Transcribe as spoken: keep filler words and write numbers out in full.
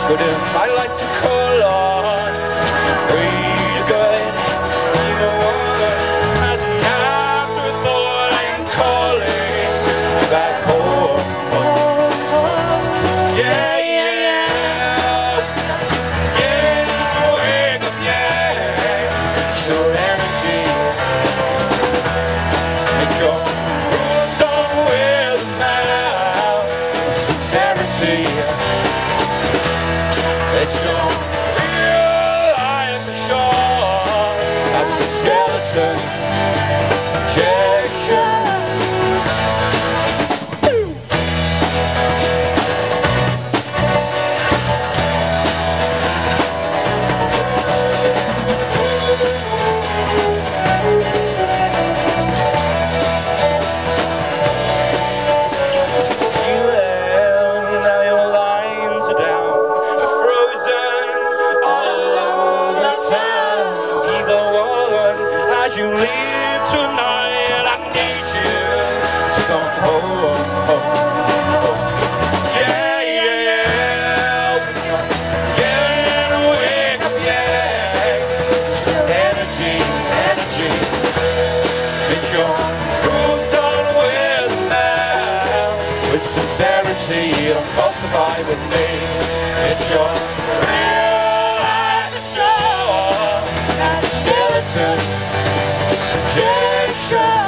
But um, I like to call on pretty good. Either one has an afterthought. I'm calling back home. Yeah, yeah, yeah. Yeah, wake up, yeah. Sure energy. Make your rules don't wear them out. Sincerity. It's your real life ashore at the skeleton injection. Now your lines are down, frozen all over town. Either one, as you leave tonight, I need you to come home. Yeah, yeah, yeah. Yeah, wake up, yeah. Energy, energy. Get your rules done with now. With sincerity, falsify with me. It's your real life ashore at the skeleton injection.